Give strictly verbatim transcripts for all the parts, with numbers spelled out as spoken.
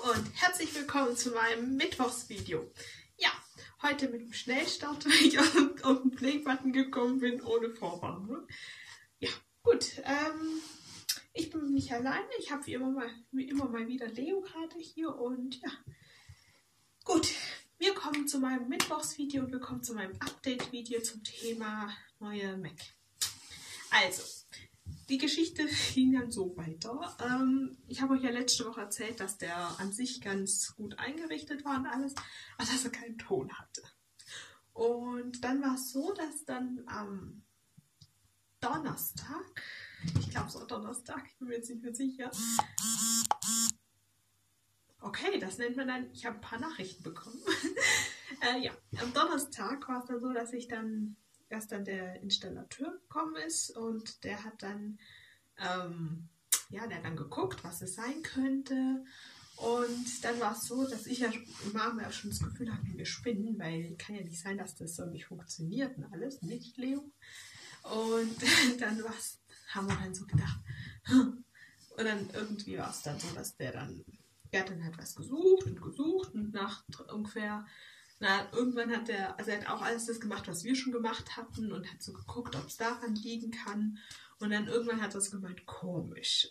und herzlich willkommen zu meinem Mittwochsvideo. Ja, heute mit dem Schnellstart, weil ich auf, auf den Play-Button gekommen bin, ohne Vorwarnung. Ja, gut. Ähm, ich bin nicht alleine. Ich habe wie immer mal, wie immer mal wieder Leo gerade hier und ja. Gut, wir kommen zu meinem Mittwochsvideo und wir kommen zu meinem Update-Video zum Thema neue Mac. Also, die Geschichte ging dann so weiter. Ähm, ich habe euch ja letzte Woche erzählt, dass der an sich ganz gut eingerichtet war und alles, aber dass er keinen Ton hatte. Und dann war es so, dass dann am Donnerstag, ich glaube es war Donnerstag, ich bin mir jetzt nicht mehr sicher. Okay, das nennt man dann, ich habe ein paar Nachrichten bekommen. äh, ja, am Donnerstag war es dann so, dass ich dann erst dann der Installateur gekommen ist und der hat dann ähm, ja, der hat dann geguckt, was es sein könnte. Und dann war es so, dass ich ja im Abend ja schon das Gefühl hatte, wir spinnen, weil kann ja nicht sein, dass das so nicht funktioniert und alles, nicht, Leo? Und dann war's, haben wir dann so gedacht, hm. Und dann irgendwie war es dann so, dass der dann, der hat dann halt was gesucht und gesucht und nach ungefähr, na, irgendwann hat er, also er hat auch alles das gemacht, was wir schon gemacht hatten und hat so geguckt, ob es daran liegen kann. Und dann irgendwann hat er so gemeint, komisch.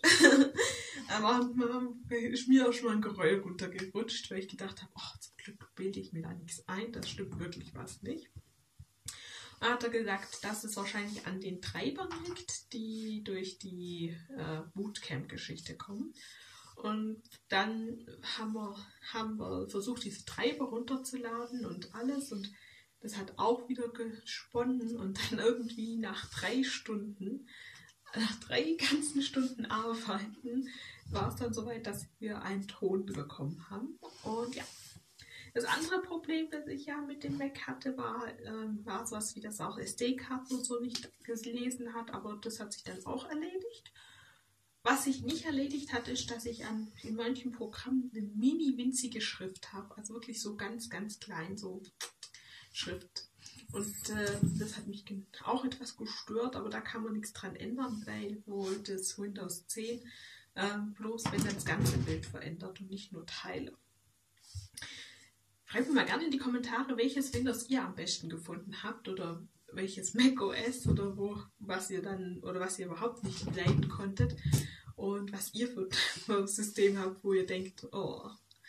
Aber ist mir auch schon mal ein Geröll runtergerutscht, weil ich gedacht habe, oh, zum Glück bilde ich mir da nichts ein, das stimmt wirklich was nicht. Und hat er gesagt, dass es wahrscheinlich an den Treibern liegt, die durch die äh, Bootcamp-Geschichte kommen. Und dann haben wir, haben wir versucht, diese Treiber runterzuladen und alles. Und das hat auch wieder gesponnen. Und dann irgendwie nach drei Stunden, nach drei ganzen Stunden Arbeiten, war es dann soweit, dass wir einen Ton bekommen haben. Und ja, das andere Problem, das ich ja mit dem Mac hatte, war, äh, war sowas wie, dass auch S D-Karten und so nicht gelesen hat. Aber das hat sich dann auch erledigt. Was sich nicht erledigt hat, ist, dass ich an, in manchen Programmen eine mini-winzige Schrift habe. Also wirklich so ganz, ganz klein, so Schrift. Und äh, das hat mich auch etwas gestört, aber da kann man nichts dran ändern, weil wohl das Windows zehn äh, bloß, wenn das ganze Bild verändert und nicht nur Teile. Schreibt mir mal gerne in die Kommentare, welches Windows ihr am besten gefunden habt oder welches macOS oder wo, was ihr dann oder was ihr überhaupt nicht leiden konntet und was ihr für ein System habt, wo ihr denkt, oh.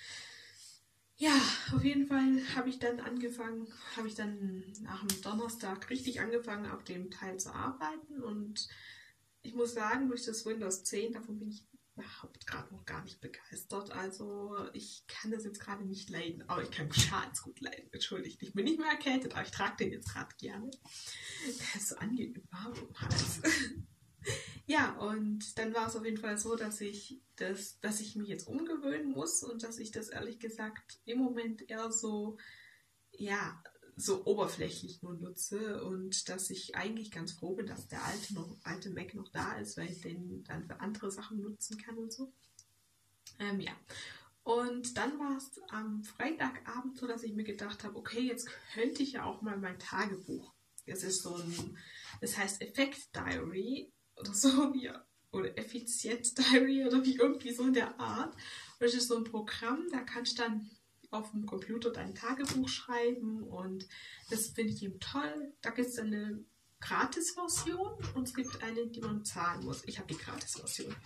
Ja, auf jeden Fall habe ich dann angefangen, habe ich dann nach dem Donnerstag richtig angefangen, auf dem Teil zu arbeiten und ich muss sagen, durch das Windows zehn, davon bin ich überhaupt gerade noch gar nicht begeistert. Also ich kann das jetzt gerade nicht leiden, aber ich kann Schals gut leiden, entschuldigt. Ich bin nicht mehr erkältet, aber ich trage den jetzt gerade gerne. Der ist so angenehm warm im Hals. Ja, und dann war es auf jeden Fall so, dass ich, das, dass ich mich jetzt umgewöhnen muss und dass ich das ehrlich gesagt im Moment eher so, ja, so oberflächlich nur nutze und dass ich eigentlich ganz froh bin, dass der alte, noch, alte Mac noch da ist, weil ich den dann für andere Sachen nutzen kann und so. Ähm, ja. Und dann war es am Freitagabend so, dass ich mir gedacht habe, okay, jetzt könnte ich ja auch mal mein Tagebuch. Das ist so ein, das heißt Effekt Diary oder so wie, oder Effizienz Diary oder wie irgendwie so in der Art. Und das ist so ein Programm, da kannst du dann auf dem Computer dein Tagebuch schreiben und das finde ich eben toll. Da gibt es eine Gratis-Version und es gibt eine, die man zahlen muss. Ich habe die Gratis-Version.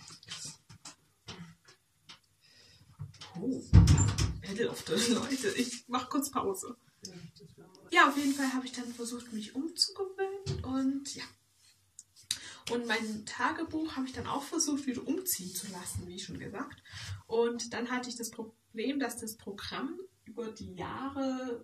Oh, Pedal of the Leute. Ich mache kurz Pause. Ja, auf jeden Fall habe ich dann versucht, mich umzugewöhnen und ja. Und mein Tagebuch habe ich dann auch versucht, wieder umziehen zu lassen, wie schon gesagt. Und dann hatte ich das Problem, dass das Programm über die Jahre,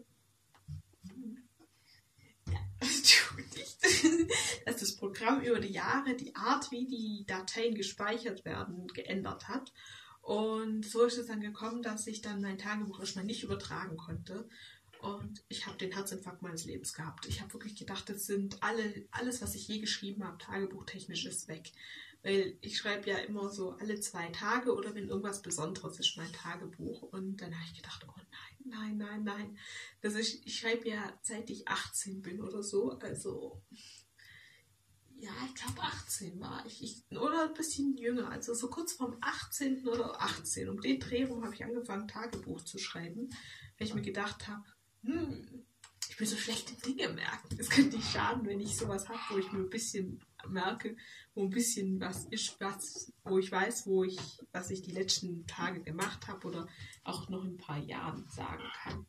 ja, entschuldigt, dass das Programm über die Jahre die Art, wie die Dateien gespeichert werden, geändert hat. Und so ist es dann gekommen, dass ich dann mein Tagebuch erstmal nicht übertragen konnte. Und ich habe den Herzinfarkt meines Lebens gehabt. Ich habe wirklich gedacht, das sind alle, alles, was ich je geschrieben habe, tagebuchtechnisch ist weg. Weil ich schreibe ja immer so alle zwei Tage oder wenn irgendwas Besonderes ist, mein Tagebuch. Und dann habe ich gedacht, oh nein, nein, nein, nein. Das ist, ich schreibe ja seit ich achtzehn bin oder so. Also ja, ich glaube achtzehn war ich. ich. Oder ein bisschen jünger, also so kurz vorm achtzehnten oder achtzehn. Um den Dreh rum habe ich angefangen, Tagebuch zu schreiben, weil ich mir gedacht habe, hm, ich bin so schlecht in Dinge merken. Es könnte nicht schaden, wenn ich sowas habe, wo ich mir ein bisschen merke, wo ein bisschen was ist, was, wo ich weiß, wo ich, was ich die letzten Tage gemacht habe oder auch noch in ein paar Jahren sagen kann,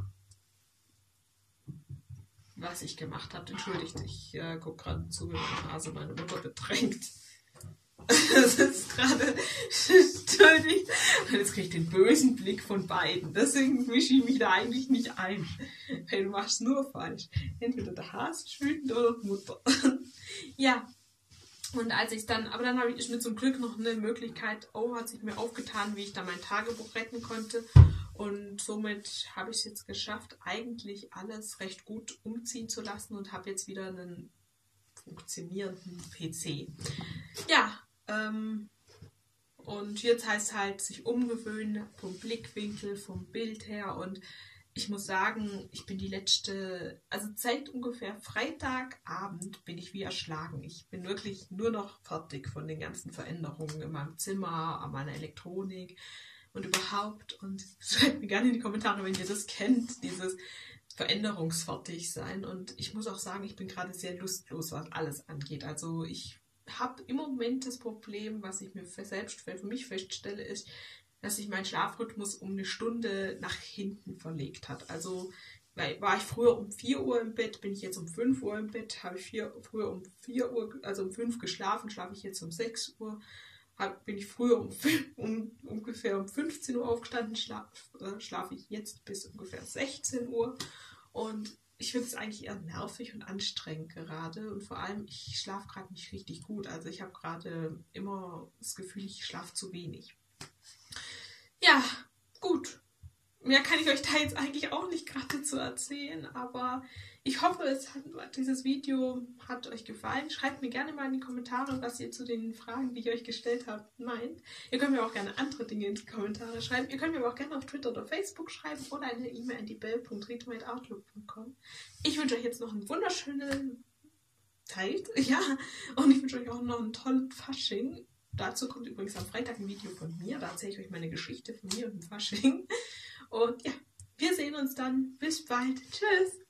was ich gemacht habe. Entschuldigt, ich äh, gucke gerade zu, wie meine Nase meine Mutter bedrängt. Das ist gerade, entschuldigt. Und jetzt kriege ich den bösen Blick von beiden. Deswegen mische ich mich da eigentlich nicht ein. Weil du machst nur falsch. Entweder der Hase ist wütend oder die Mutter. Ja. Und als ich dann, aber dann habe ich mir zum Glück noch eine Möglichkeit, oh, hat sich mir aufgetan, wie ich da mein Tagebuch retten konnte. Und somit habe ich es jetzt geschafft, eigentlich alles recht gut umziehen zu lassen und habe jetzt wieder einen funktionierenden P C. Ja, ähm, und jetzt heißt es halt, sich umgewöhnen vom Blickwinkel, vom Bild her. Und ich muss sagen, ich bin die letzte, also seit ungefähr Freitagabend bin ich wie erschlagen. Ich bin wirklich nur noch fertig von den ganzen Veränderungen in meinem Zimmer, an meiner Elektronik und überhaupt. Und schreibt mir gerne in die Kommentare, wenn ihr das kennt, dieses veränderungsfertig sein. Und ich muss auch sagen, ich bin gerade sehr lustlos, was alles angeht. Also ich habe im Moment das Problem, was ich mir selbst für mich feststelle, ist, dass sich mein Schlafrhythmus um eine Stunde nach hinten verlegt hat. Also weil, war ich früher um vier Uhr im Bett, bin ich jetzt um fünf Uhr im Bett, habe ich vier, früher um vier Uhr, also um fünf geschlafen, schlafe ich jetzt um sechs Uhr, hab, bin ich früher um, um ungefähr um fünfzehn Uhr aufgestanden, schlaf, äh, schlafe ich jetzt bis ungefähr sechzehn Uhr und ich finde es eigentlich eher nervig und anstrengend gerade und vor allem, ich schlafe gerade nicht richtig gut. Also ich habe gerade immer das Gefühl, ich schlafe zu wenig. Ja, gut. Mehr kann ich euch da jetzt eigentlich auch nicht gerade zu erzählen, aber ich hoffe, es hat, dieses Video hat euch gefallen. Schreibt mir gerne mal in die Kommentare, was ihr zu den Fragen, die ich euch gestellt habe, meint. Ihr könnt mir auch gerne andere Dinge in die Kommentare schreiben. Ihr könnt mir aber auch gerne auf Twitter oder Facebook schreiben oder eine E-Mail an die bell punkt rito at outlook punkt com. Ich wünsche euch jetzt noch eine wunderschöne Zeit, ja, und ich wünsche euch auch noch einen tollen Fasching. Dazu kommt übrigens am Freitag ein Video von mir, da erzähle ich euch meine Geschichte von mir und dem Fasching. Und ja, wir sehen uns dann. Bis bald. Tschüss.